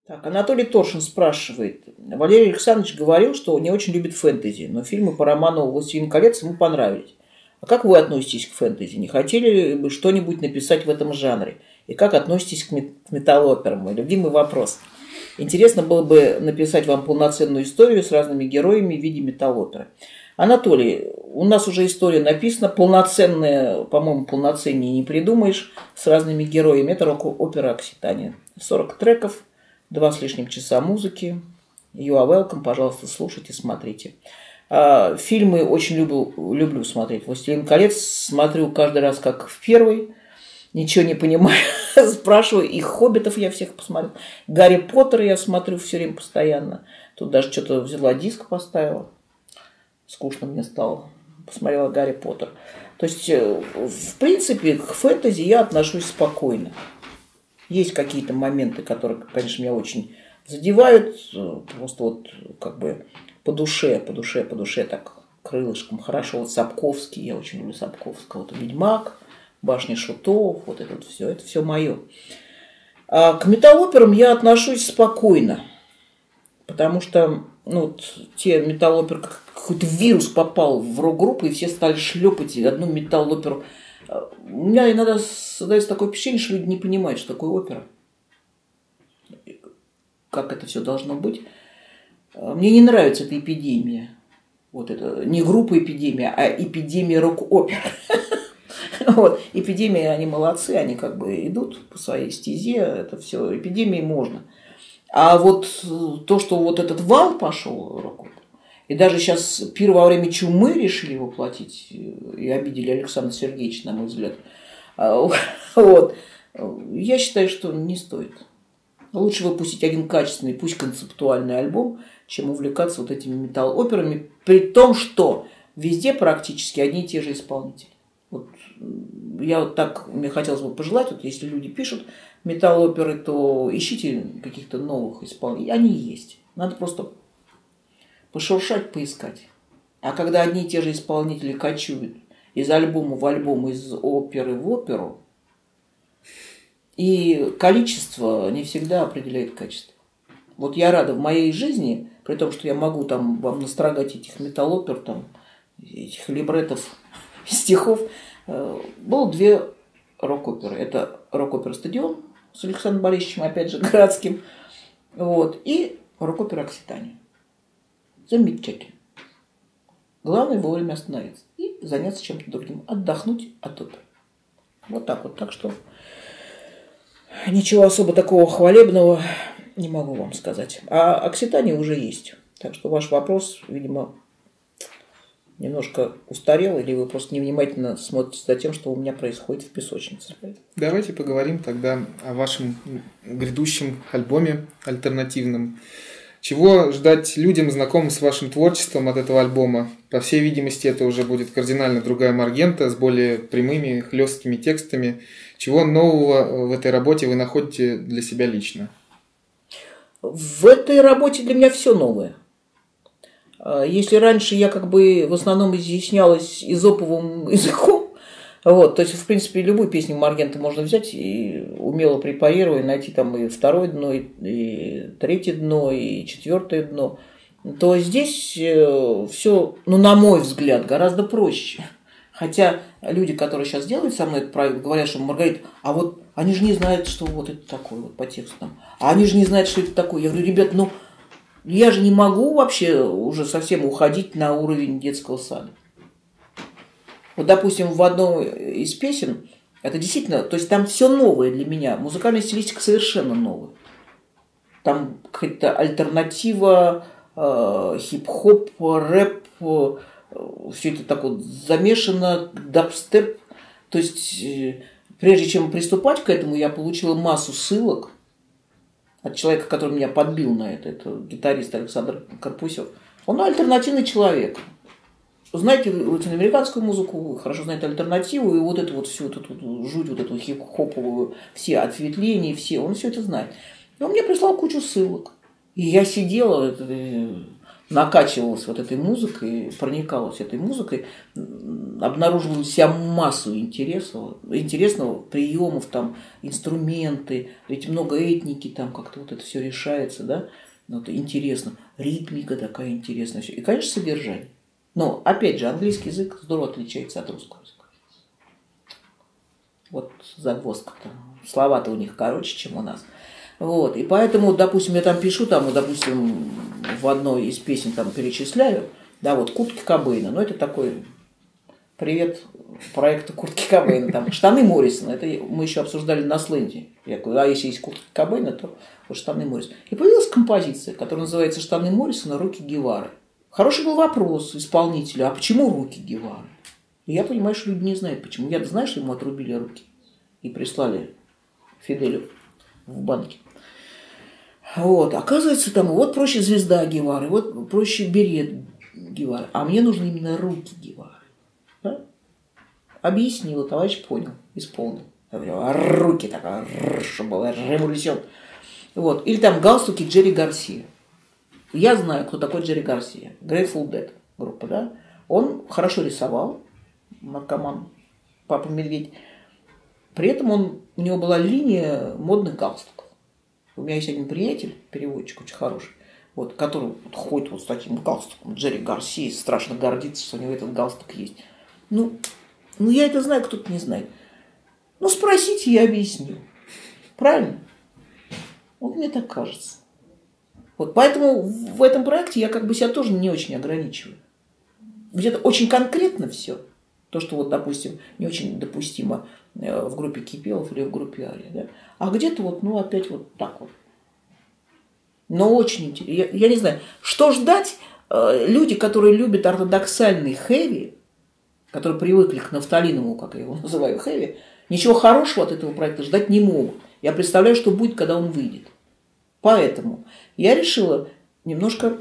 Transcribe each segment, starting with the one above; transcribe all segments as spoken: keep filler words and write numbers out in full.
Так, Анатолий Торшин спрашивает. Валерий Александрович говорил, что он не очень любит фэнтези, но фильмы по роману «Властелин колец» ему понравились. А как вы относитесь к фэнтези? Не хотели бы что-нибудь написать в этом жанре? И как относитесь к металлоперам? Мой любимый вопрос. Интересно было бы написать вам полноценную историю с разными героями в виде металлоперы. Анатолий, у нас уже история написана, полноценная, по-моему, полноценнее не придумаешь, с разными героями. Это рок-опера «Окситания». сорок треков, два с лишним часа музыки. You are welcome, пожалуйста, слушайте, смотрите. Фильмы очень люблю, люблю смотреть. «Властелин колец» смотрю каждый раз как в первый. Ничего не понимаю. Спрашиваю. И «Хоббитов» я всех посмотрел. «Гарри Поттера» я смотрю все время постоянно. Тут даже что-то взяла диск, поставила. Скучно мне стало. Посмотрела «Гарри Поттер». То есть, в принципе, к фэнтези я отношусь спокойно. Есть какие-то моменты, которые, конечно, меня очень задевают. Просто вот как бы... По душе, по душе, по душе, так, крылышком. Хорошо, вот Сапковский, я очень люблю Сапковского. Вот «Ведьмак», «Башня шутов», вот это вот все, это все мое. А к металлоперам я отношусь спокойно, потому что, ну, вот, те металлоперы, как какой-то вирус попал в рок-группу, и все стали шлепать одну металлоперу. У меня иногда создается такое впечатление, что люди не понимают, что такое опера. Как это все должно быть. Мне не нравится эта эпидемия. Вот это не группа эпидемия, а эпидемия рок-опер. Вот. Эпидемия, они молодцы, они как бы идут по своей стезе, это все, эпидемии можно. А вот то, что вот этот вал пошел рок-опер, и даже сейчас пир во время чумы решили воплотить, и обидели Александра Сергеевича, на мой взгляд. Вот. Я считаю, что не стоит. Лучше выпустить один качественный, пусть концептуальный альбом, чем увлекаться вот этими металл-операми, при том, что везде практически одни и те же исполнители. Вот я вот так, мне хотелось бы пожелать, вот если люди пишут металл-оперы, то ищите каких-то новых исполнителей. Они есть. Надо просто пошуршать, поискать. А когда одни и те же исполнители кочуют из альбома в альбом, из оперы в оперу, и количество не всегда определяет качество. Вот я рада в моей жизни, при том, что я могу там вам настрогать этих металлопер, там, этих либретов, стихов, было две рок-оперы. Это рок-опера «Стадион» с Александром Борисовичем, опять же, Градским, вот, и рок-опера «Окситания». Замечательно. Главное вовремя остановиться и заняться чем-то другим, отдохнуть от оперы. Вот так вот. Так что ничего особо такого хвалебного не могу вам сказать. А «Окситания» уже есть. Так что ваш вопрос, видимо, немножко устарел, или вы просто невнимательно смотрите за тем, что у меня происходит в песочнице. Давайте поговорим тогда о вашем грядущем альбоме альтернативном. Чего ждать людям, знакомым с вашим творчеством от этого альбома? По всей видимости, это уже будет кардинально другая Маргента с более прямыми, хлесткими текстами. Чего нового в этой работе вы находите для себя лично? В этой работе для меня все новое. Если раньше я как бы в основном изъяснялась эзоповым языком, вот, то есть, в принципе, любую песню Маргенты можно взять и умело препарировать, найти там и второе дно, и, и третье дно, и четвертое дно, то здесь все, ну, на мой взгляд, гораздо проще. Хотя люди, которые сейчас делают со мной этот проект, говорят, что Маргарита, а вот они же не знают, что вот это такое вот по текстам. А они же не знают, что это такое. Я говорю, ребят, ну, я же не могу вообще уже совсем уходить на уровень детского сада. Вот, допустим, в одной из песен, это действительно, то есть там все новое для меня, музыкальная стилистика совершенно новая. Там какая-то альтернатива, э, хип-хоп, рэп, э, все это так вот замешано, дабстеп. То есть, э, прежде чем приступать к этому, я получила массу ссылок от человека, который меня подбил на это, это гитарист Александр Карпусев. Он альтернативный человек. Знаете латиноамериканскую музыку, хорошо знаете альтернативу, и вот эту вот всю эту вот жуть, вот эту хип-хоповую, все ответвления, все, он все это знает. И он мне прислал кучу ссылок. И я сидела, накачивалась вот этой музыкой, проникалась этой музыкой, обнаруживала у себя массу интересов, интересного, приемов, там, инструменты, ведь много этники, там как-то вот это все решается, да, вот, интересно, ритмика такая интересная, все. И, конечно, содержание. Но, опять же, английский язык здорово отличается от русского языка. Вот загвоздка там. Слова-то у них короче, чем у нас. Вот. И поэтому, допустим, я там пишу, там, допустим, в одной из песен там перечисляю, да, вот Куртки Кобейна, ну, это такой привет проекту Куртки Кобейна, там, штаны Моррисона, это мы еще обсуждали на сленде. Я говорю, а если есть Куртки Кобейна, то вот штаны Моррисона. И появилась композиция, которая называется «Штаны Моррисона. Руки Гевары». Хороший был вопрос исполнителю, а почему руки Гевары? И я понимаю, что люди не знают, почему. Я-то знаю, что ему отрубили руки и прислали Фиделю в банке. Вот, оказывается, там вот проще звезда Гевары, вот проще берет Гевары, а мне нужны именно руки Гевары. Да? Объяснила, товарищ понял, исполнил. Я говорю, а руки такая, чтобы была революция. Вот. Или там галстуки Джерри Гарсия. Я знаю, кто такой Джерри Гарсия. Grateful Dead группа, да? Он хорошо рисовал, наркоман, Папа Медведь. При этом он, у него была линия модных галстуков. У меня есть один приятель, переводчик очень хороший, вот, который вот ходит вот с таким галстуком. Джерри Гарсия страшно гордится, что у него этот галстук есть. Ну, ну я это знаю, кто-то не знает. Ну, спросите, я объясню. Правильно? Вот мне так кажется. Вот, поэтому в этом проекте я как бы себя тоже не очень ограничиваю. Где-то очень конкретно все. То, что вот, допустим, не очень допустимо в группе Кипелов или в группе Ария, да? А где-то вот, ну, опять вот так вот. Но очень интересно. Я, я не знаю, что ждать люди, которые любят ортодоксальный хэви, которые привыкли к нафталиновому, как я его называю, хэви, ничего хорошего от этого проекта ждать не могут. Я представляю, что будет, когда он выйдет. Поэтому я решила немножко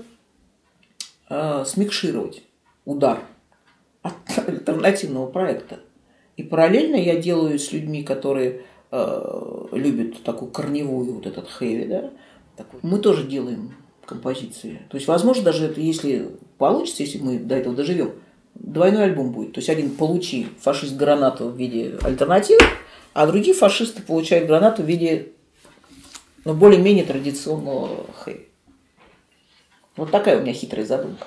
э, смикшировать удар от альтернативного проекта. И параллельно я делаю с людьми, которые э, любят такую корневую, вот этот хэви, да, такой. Мы тоже делаем композиции. То есть, возможно, даже это, если получится, если мы до этого доживем, двойной альбом будет. То есть, один получи фашист гранату в виде альтернативы, а другие фашисты получают гранату в виде, ну, более-менее традиционного хэви. Вот такая у меня хитрая задумка.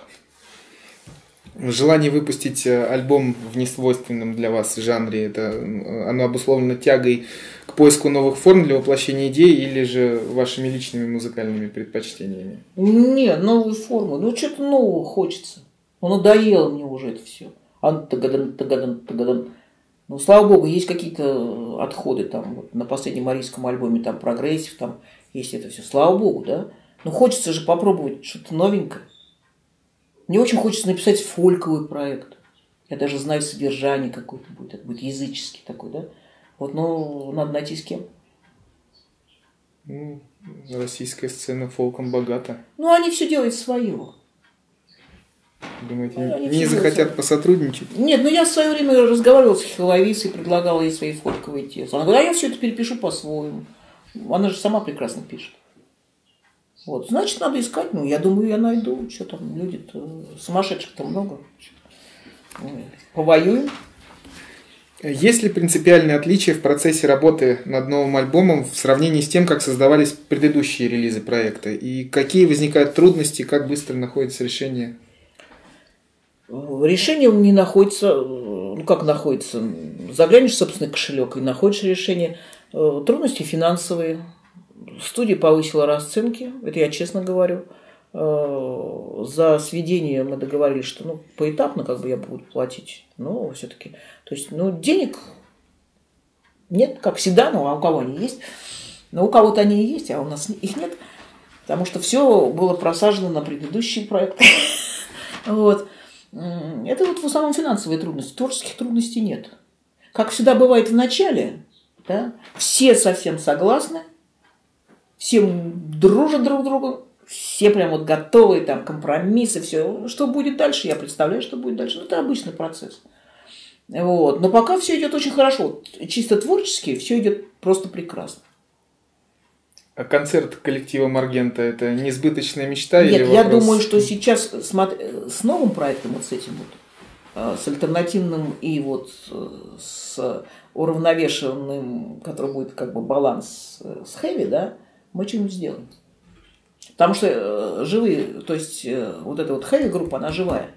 Желание выпустить альбом в несвойственном для вас жанре, это оно обусловлено тягой к поиску новых форм для воплощения идей или же вашими личными музыкальными предпочтениями? Не, новые формы. Ну, что-то нового хочется. Ну, надоело мне уже это все. Ан тагадан, тагадан, тагадан. Ну, слава богу, есть какие-то отходы там. Вот на последнем арийском альбоме там прогрессив, там есть это все. Слава богу, да? Но хочется же попробовать что-то новенькое. Мне очень хочется написать фольковый проект. Я даже знаю содержание какое-то будет. Это будет языческий такой, да? Вот, но надо найти с кем. Ну, российская сцена фолком богата. Ну, они все делают свое. Думаете, ну, не захотят посотрудничать? Нет, ну я в свое время разговаривала с Хиловисой, предлагала ей свои фольковые тексты. Она говорит, а я все это перепишу по-своему. Она же сама прекрасно пишет. Вот, значит, надо искать. Ну, я думаю, я найду. Что там, люди-то, сумасшедших-то много. Повоюем. Есть ли принципиальные отличия в процессе работы над новым альбомом в сравнении с тем, как создавались предыдущие релизы проекта? И какие возникают трудности, как быстро находится решение? Решение не находится, ну как находится, заглянешь в собственный кошелек и находишь решение. Трудности финансовые. Студия повысила расценки, это я честно говорю. За сведение мы договорились, что ну, поэтапно как бы я буду платить, но все-таки, то есть, ну, денег нет, как всегда, ну, а у кого они есть? Но у кого-то они и есть, а у нас их нет, потому что все было просажено на предыдущие проекты. Вот. Это вот в основном финансовые трудности, творческих трудностей нет. Как всегда бывает в начале, да, все совсем согласны, все дружат друг с другом, все прям вот готовые, там, компромиссы, все. Что будет дальше, я представляю, что будет дальше. Ну, это обычный процесс. Вот. Но пока все идет очень хорошо. Чисто творчески все идет просто прекрасно. А концерт коллектива Маргента – это несбыточная мечта? Нет, или я вопрос... думаю, что сейчас с новым проектом, вот с этим вот, с альтернативным и вот с уравновешенным, который будет как бы баланс с хэви, да, мы что-нибудь сделаем. Потому что живые, то есть вот эта вот хэви-группа, она живая.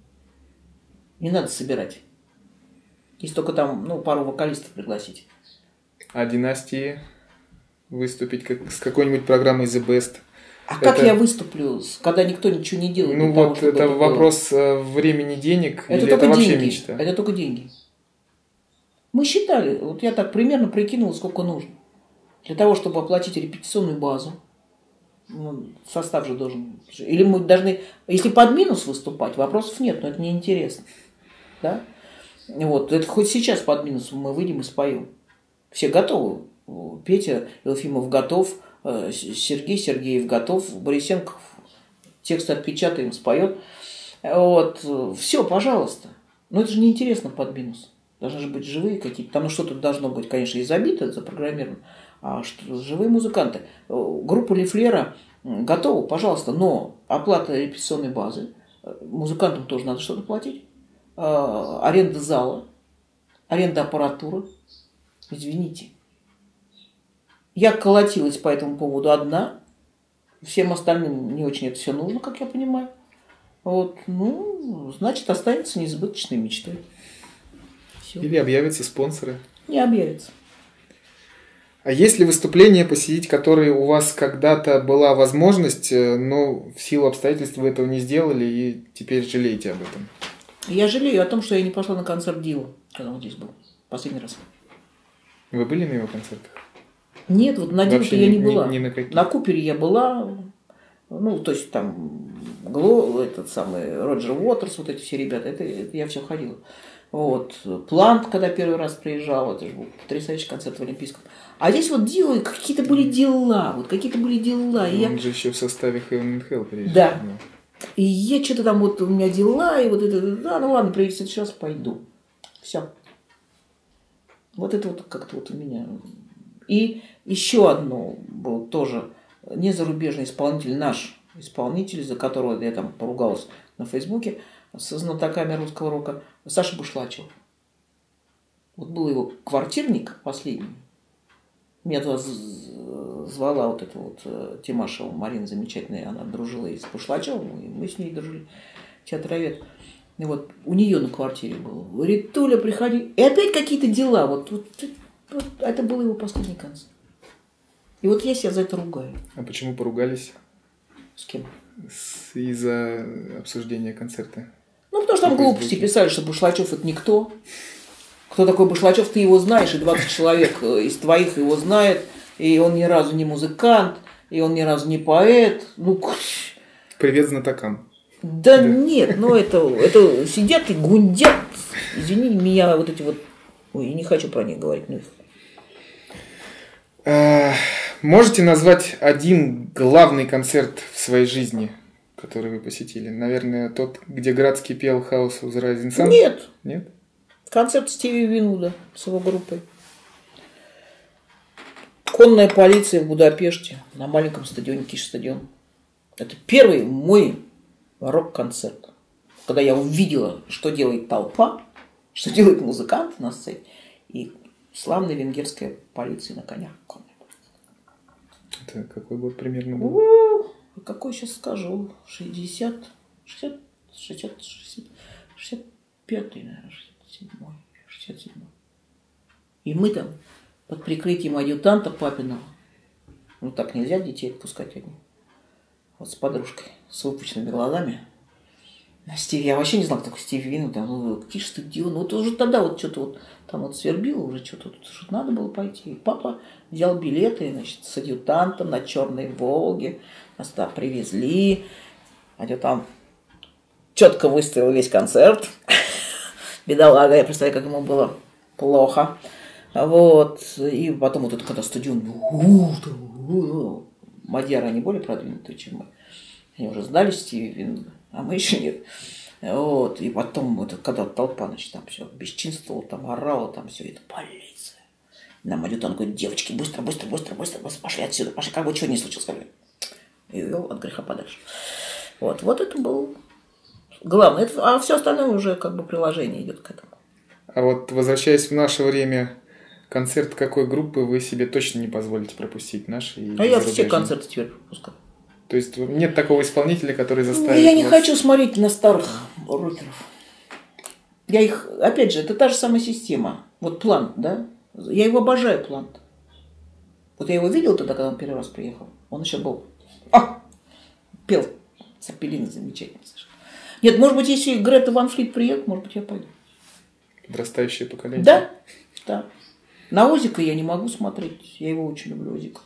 Не надо собирать. Если только там, ну, пару вокалистов пригласить. А династии выступить как, с какой-нибудь программой The Best? А это... как я выступлю, когда никто ничего не делает? Ну вот, того, это, это вопрос было? Времени, денег, это или только это деньги. Вообще мечта? Это только деньги. Мы считали, вот я так примерно прикинула, сколько нужно. Для того, чтобы оплатить репетиционную базу. Ну, состав же должен... Или мы должны... Если под минус выступать, вопросов нет, но это неинтересно. Да? Вот, это хоть сейчас под минусом мы выйдем и споем. Все готовы. Петя Елфимов готов, Сергей Сергеев готов, Борисенко текст отпечатаем, споет. Вот. Все, пожалуйста. Но это же неинтересно под минус. Должны же быть живые какие-то. Там что-то должно быть, конечно, и забито, запрограммировано. А что, живые музыканты. Группа Лифлера готова, пожалуйста, но оплата репетиционной базы. Музыкантам тоже надо что-то платить. Аренда зала, аренда аппаратуры. Извините. Я колотилась по этому поводу одна. Всем остальным не очень это все нужно, как я понимаю. Вот, ну, значит, останется несбыточной мечтой. Все. Или объявятся спонсоры. Не объявятся. А есть ли выступления, посетить которые у вас когда-то была возможность, но в силу обстоятельств вы этого не сделали и теперь жалеете об этом? Я жалею о том, что я не пошла на концерт Дила, когда он здесь был. Последний раз. Вы были на его концертах? Нет, вот на Диле-то я не была. Ни, ни на, на Купере я была. Ну, то есть там Гло, этот самый Роджер Уотерс, вот эти все ребята, это, это я все ходила. Вот. Плант, когда первый раз приезжал, это же был потрясающий концерт в Олимпийском. А здесь вот Дилы, какие-то были дела, вот какие-то были дела. И он я... же еще в составе Heaven and Hell приезжал. Да. да. И я что-то там, вот у меня дела, и вот это, да, ну ладно, приедет сейчас, пойду. Все. Вот это вот как-то вот у меня. И еще одно был тоже незарубежный исполнитель, наш исполнитель, за которого я там поругалась на Фейсбуке, со знатоками русского рока, Саша Бушлачев. Вот был его квартирник последний. Меня туда звала вот эта вот Тимашева Марина замечательная, она дружила и с Бушлачевым, и мы с ней дружили, театровед. И вот у нее на квартире был. Говорит, Туля, приходи. И опять какие-то дела. Вот, вот, вот это был его последний концерт. И вот я себя за это ругаю. А почему поругались? С кем? С... Из-за обсуждения концерта. Ну, потому что там глупости писали, что Бушлачев это никто. Кто такой Бушлачев, ты его знаешь, и двадцать человек из твоих его знает, и он ни разу не музыкант, и он ни разу не поэт. Ну, привет знатокам. Да, да нет, ну это, это сидят и гундят. Извини меня, вот эти вот... Ой, я не хочу про них говорить. Ну... Можете назвать один главный концерт в своей жизни, который вы посетили? Наверное, тот, где Градский пел House of the Rising Sun? Нет. Нет? Концерт Стиви Винвуда с его группой. Конная полиция в Будапеште на маленьком стадионе, Киш-стадион. Это первый мой рок-концерт. Когда я увидела, что делает толпа, что делают музыканты на сцене, и славная венгерская полиция на конях. Это какой год примерно был? У-у-у, какой сейчас скажу? шестьдесят, шестьдесят, шестьдесят, шестьдесят, шестьдесят пятый, наверное, шестьдесят седьмой, шестьдесят седьмой. И мы там под прикрытием адъютанта папиного, ну так нельзя детей отпускать одни, вот с подружкой, с выпученными глазами. Стиви, я вообще не знал, кто такой Стиви Винвуд, там, ну, Киш-стадион, вот уже тогда вот что-то вот там вот свербило, уже что-то что надо было пойти. И папа взял билеты, значит, с адъютантом на черной Волге, нас туда привезли, адъютант четко выставил весь концерт, бедолага, я представляю, как ему было плохо, вот, и потом вот это, когда стадион, мадьяры, они более продвинутые, чем мы, они уже знали Стиви Винвуда. А мы еще нет. Вот. И потом, это, когда толпа, значит, там все бесчинствовала, там орала, там все, это полиция. Нам идет, он говорит, девочки, быстро, быстро, быстро, быстро, быстро, пошли отсюда, пошли, как бы чего не случилось, скажи. И увел от греха подальше. Вот, вот это был главное. Это, а все остальное уже как бы приложение идет к этому. А вот возвращаясь в наше время, концерт какой группы вы себе точно не позволите пропустить, наш и А я все концерты теперь пропускаю. То есть нет такого исполнителя, который заставит Я не вас... хочу смотреть на старых рокеров. Я их, опять же, это та же самая система. Вот Плант, да? Я его обожаю, Плант. Вот я его видел тогда, когда он первый раз приехал. Он еще был... А! Пел Цепелин замечательно. Нет, может быть, если Грета Ван Флит приедет, может быть, я пойду. Подрастающее поколение. Да, да. На Озика я не могу смотреть. Я его очень люблю, Озика.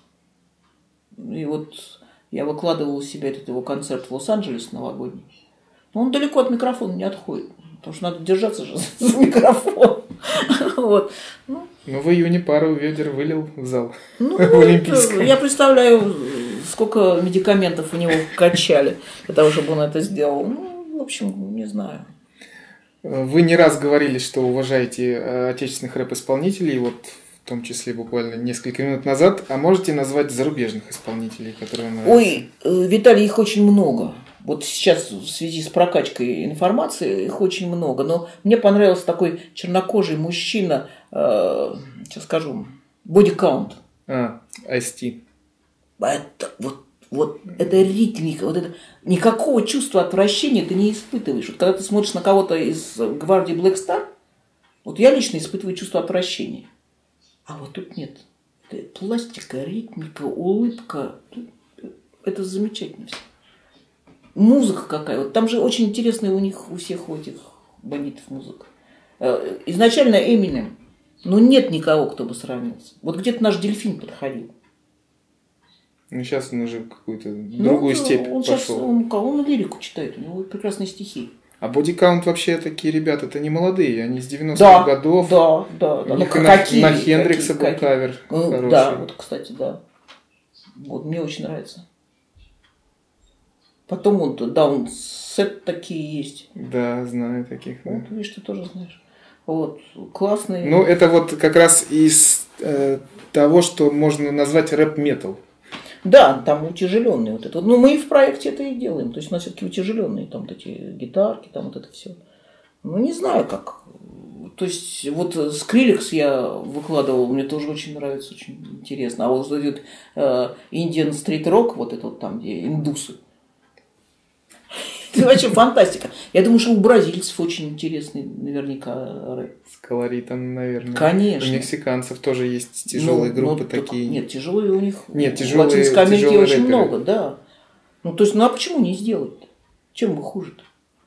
И вот я выкладывал у себя этот его концерт в Лос-Анджелес новогодний. Но он далеко от микрофона не отходит. Потому что надо держаться же за микрофон. Вот. Ну, ну, в июне пару ведер вылил в зал. Ну, в я представляю, сколько медикаментов у него качали для того, чтобы он это сделал. Ну, в общем, не знаю. Вы не раз говорили, что уважаете отечественных рэп-исполнителей, вот в том числе буквально несколько минут назад. А можете назвать зарубежных исполнителей, которые вам нравятся? Ой, Виталий, их очень много. Вот сейчас в связи с прокачкой информации их очень много. Но мне понравился такой чернокожий мужчина, э, сейчас скажу, Body Count. А, Ice T. Это вот, вот это ритмика, вот это никакого чувства отвращения ты не испытываешь. Вот когда ты смотришь на кого-то из гвардии Black Star, вот я лично испытываю чувство отвращения. А вот тут нет. Это пластика, ритмика, улыбка. Это замечательно все. Музыка какая. Вот там же очень интересная у них, у всех у этих бандитов музыка. Изначально Эминем, но нет никого, кто бы сравнился. Вот где-то наш Дельфин подходил. Ну, сейчас он уже какую-то другую ну, степь он пошел. Сейчас, он, он лирику читает, у него прекрасные стихи. А бодикаунт вообще такие ребята, это не молодые, они с девяностых да, годов. Да, да, да. У них ну, на, какие, на Хендрикса какие, был какие? Кавер ну, хороший. Да, вот, кстати, да. Вот, мне очень нравится. Потом вот даунсет такие есть. Да, знаю таких. Вот, да. видишь, ты тоже знаешь. Вот, классные. Ну, это вот как раз из э, того, что можно назвать рэп-метал. Да, там утяжеленные вот это. Ну, мы и в проекте это и делаем. То есть у нас все-таки утяжеленные там вот эти гитарки, там вот это все. Ну, не знаю как. То есть, вот Скриллекс я выкладывал, мне тоже очень нравится, очень интересно. А вот этот э, Indian Street Rock, вот это вот там, где индусы. Это вообще фантастика. Я думаю, что у бразильцев очень интересный наверняка рэп. С колоритом, наверное. Конечно. У мексиканцев тоже есть тяжелые ну, группы ну, такие. Нет, тяжелые у них. Нет, тяжелые, в Латинской Америке очень рэперы. много, да. Ну, то есть, ну а почему не сделать-то? Чем бы хуже-то?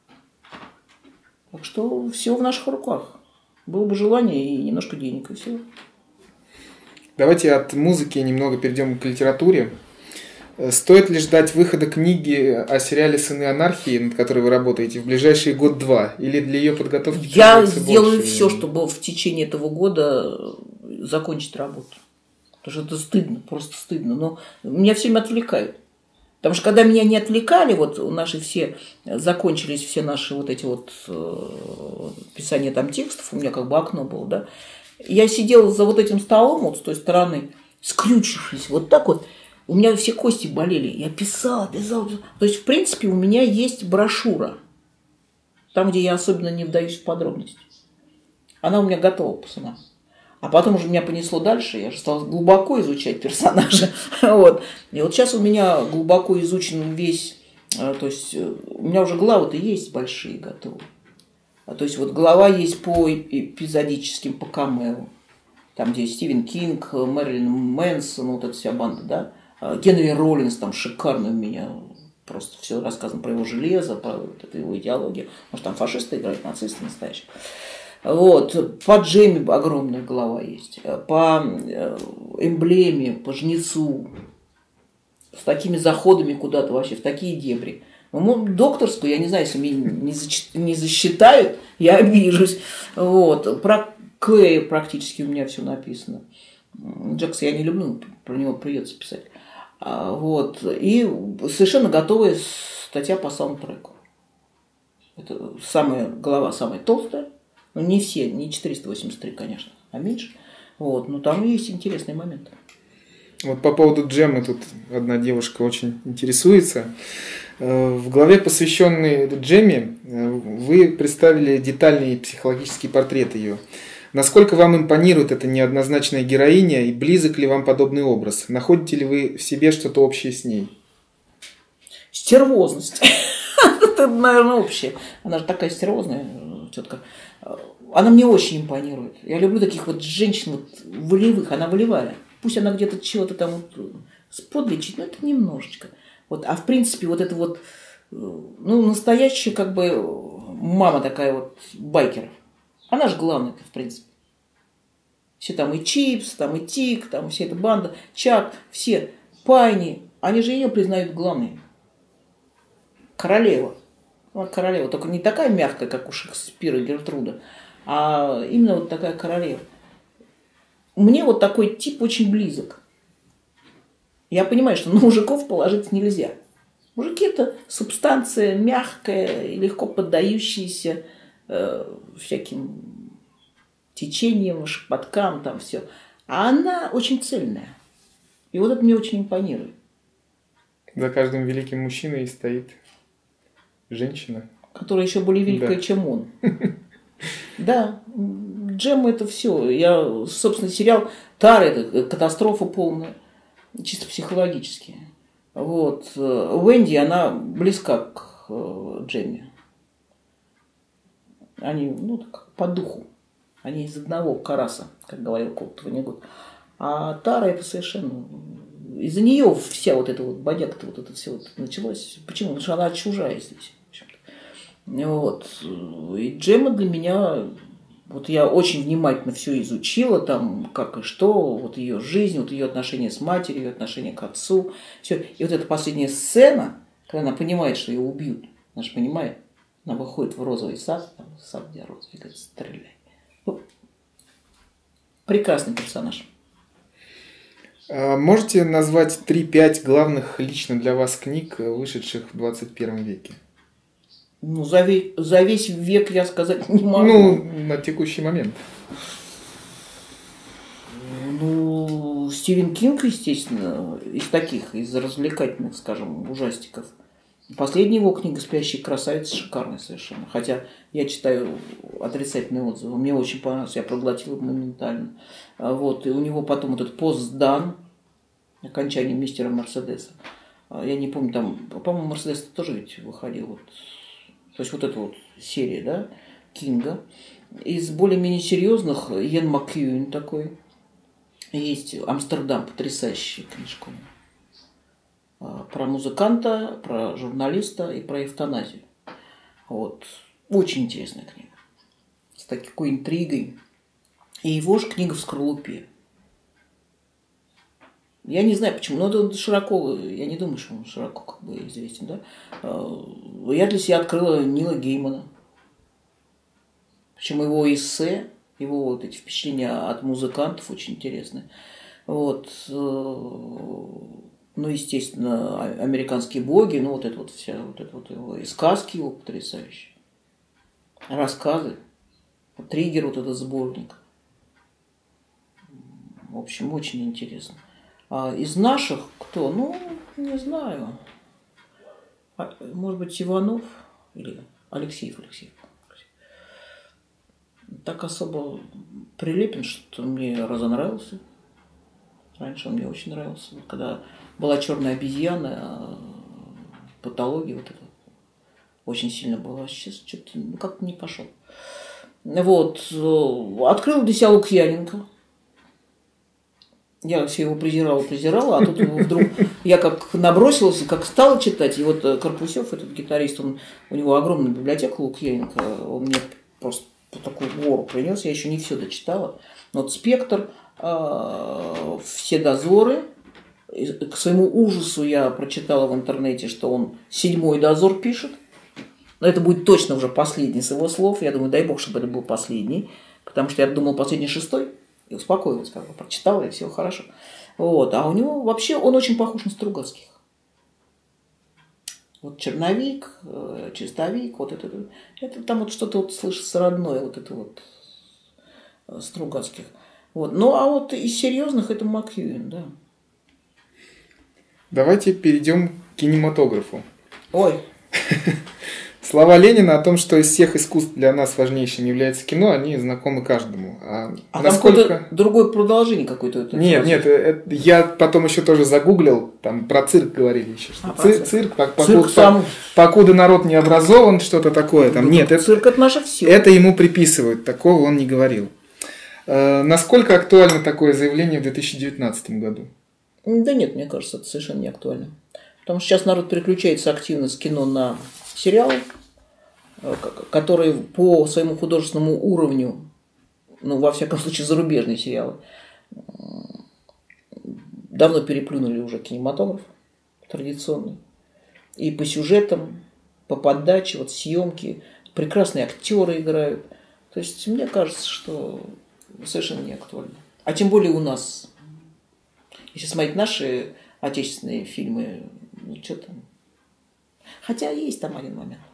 Так что все в наших руках. Было бы желание и немножко денег, и все. Давайте от музыки немного перейдем к литературе. Стоит ли ждать выхода книги о сериале «Сыны анархии», над которой вы работаете, в ближайшие год-два? Или для ее подготовки? Я сделаю все, чтобы в течение этого года закончить работу. Потому что это стыдно, просто стыдно. Но меня все время отвлекают. Потому что когда меня не отвлекали, вот наши все, закончились все наши вот эти вот э, писания там текстов, у меня как бы окно было, да, я сидела за вот этим столом, вот с той стороны, скрючившись, вот так вот, у меня все кости болели, я писала, писала, писала. То есть, в принципе, у меня есть брошюра, там, где я особенно не вдаюсь в подробности. Она у меня готова, пацана. А потом уже меня понесло дальше, я же стала глубоко изучать персонажа. Вот. И вот сейчас у меня глубоко изучен весь, то есть у меня уже главы-то есть большие готовы. То есть вот глава есть по эпизодическим, по камео. Там, где Стивен Кинг, Мэрилин Мэнсон, вот эта вся банда, да. Генри Роллинс, там шикарный у меня, просто все рассказано про его железо, про вот эту его идеологию. Может, там фашисты играют, нацисты настоящие. Вот, по Джемме огромная голова есть, по эмблеме, по жнецу, с такими заходами куда-то вообще, в такие дебри. Ну, докторскую, я не знаю, если меня не засчитают, я обижусь. Вот, про Клея практически у меня все написано. Джекса я не люблю, про него придется писать. Вот, и совершенно готовая статья по саундтреку. Это самая голова, самая толстая. Ну, не все, не четыреста восемьдесят три, конечно, а меньше. Вот, ну там есть интересные моменты. Вот по поводу Джеммы тут одна девушка очень интересуется. В главе, посвященной Джемме, вы представили детальный психологический портрет ее. Насколько вам импонирует эта неоднозначная героиня и близок ли вам подобный образ? Находите ли вы в себе что-то общее с ней? Стервозность. Это, наверное, общее. Она же такая стервозная тетка. Она мне очень импонирует. Я люблю таких вот женщин вот волевых. Она волевая. Пусть она где-то чего-то там вот сподличит, но это немножечко. Вот, а в принципе вот это вот, ну, настоящая как бы мама такая вот байкеров. Она же главная, в принципе. Все там и Чипс, там и Тик, там вся эта банда, Чак, все, Пайни, они же ее признают главной. Королева. Она королева, только не такая мягкая, как у Шекспира и Гертруда, а именно вот такая королева. Мне вот такой тип очень близок. Я понимаю, что на мужиков положиться нельзя. Мужики – это субстанция мягкая и легко поддающаяся э, всяким течениям, шепоткам, там все. А она очень цельная. И вот это мне очень импонирует. За каждым великим мужчиной стоит женщина. Которая еще более великая, да, чем он. Да, Джемма это все. Я, собственно, сериал Тара это катастрофа полная, чисто психологически. Вот. Уэнди, она близка к Джемме. Они, ну, так, по духу. Они из одного караса, как говорил Колт Ванигут. А Тара это совершенно... Из-за нее вся вот эта вот бодяга-то вот это все вот началось. Почему? Потому что она чужая здесь. Вот. И Джемма для меня, вот я очень внимательно все изучила, там, как и что, вот ее жизнь, вот ее отношения с матерью, ее отношения к отцу, все. И вот эта последняя сцена, когда она понимает, что ее убьют, она же понимает, она выходит в розовый сад, там, сад, где розовый, и говорит, стреляй. Ну, прекрасный персонаж. Можете назвать три-пять главных лично для вас книг, вышедших в двадцать первом веке? Ну, за весь, за весь век я сказать не могу. Ну, на текущий момент. Ну, Стивен Кинг, естественно, из таких, из развлекательных, скажем, ужастиков. Последняя его книга «Спящая красавица» шикарная совершенно. Хотя я читаю отрицательные отзывы. Мне очень понравилось, я проглотила моментально. Вот. И у него потом этот «Постдан», окончание мистера Мерседеса. Я не помню, там, по-моему, Мерседес тоже ведь выходил. Вот. То есть вот эта вот серия, да, Кинга. Из более-менее серьезных Иэн Маккьюин такой. Есть «Амстердам», потрясающая книжка. Про музыканта, про журналиста и про эвтаназию. Вот. Очень интересная книга. С такой интригой. И его же книга «В скорлупе». Я не знаю почему, но это широко, я не думаю, что он широко как бы известен, да. Я для себя открыла Нила Геймана. Причем его эссе, его вот эти впечатления от музыкантов очень интересные. Вот. Ну, естественно, американские боги, ну, вот это вот вся, вот это вот его, и сказки его потрясающие. Рассказы. Триггер, вот этот сборник. В общем, очень интересно. А из наших кто? Ну, не знаю. Может быть, Иванов или Алексеев, Алексеев. Так особо Прилепин, что мне разонравился. Раньше он мне очень нравился. Когда была «Черная обезьяна», патология вот это очень сильно была. Сейчас что-то ну, как-то не пошел. Вот. Открыл для себя Лукьяненко. Я все его презирала, презирала, а тут вдруг я как набросилась, как стала читать. И вот Карпусев, этот гитарист, он, у него огромная библиотека Лукьяненко, он мне просто такую гору принес, я еще не все дочитала. Но вот «Спектр», э, «Все дозоры». К своему ужасу я прочитала в интернете, что он «Седьмой дозор» пишет. Но это будет точно уже последний с его слов. Я думаю, дай бог, чтобы это был последний. Потому что я думала, последний шестой. И успокоилась, как бы прочитала, и все хорошо. Вот. А у него вообще он очень похож на Стругацких. Вот черновик, чистовик, вот это, это там вот что-то вот слышится родное, вот это вот Стругацких. Вот. Ну, а вот из серьезных это МакКьюин, да. Давайте перейдем к кинематографу. Ой. Слова Ленина о том, что из всех искусств для нас важнейшим является кино, они знакомы каждому. А, а насколько... там другое продолжение какое-то? Нет, нет, это, я потом еще тоже загуглил, там про цирк говорили еще. Что а, цирк, цирк, цирк, цирк сам... покуда народ не образован, что-то такое. Там, нет, цирк это наше все. Это ему приписывают, такого он не говорил. А, насколько актуально такое заявление в две тысячи девятнадцатом году? Да нет, мне кажется, это совершенно не актуально. Потому что сейчас народ переключается активно с кино на сериалы, которые по своему художественному уровню, ну, во всяком случае, зарубежные сериалы, давно переплюнули уже кинематограф традиционный. И по сюжетам, по подаче, вот съемки, прекрасные актеры играют. То есть, мне кажется, что совершенно не актуально. А тем более у нас. Если смотреть наши отечественные фильмы, ну, что там. Хотя есть там один момент.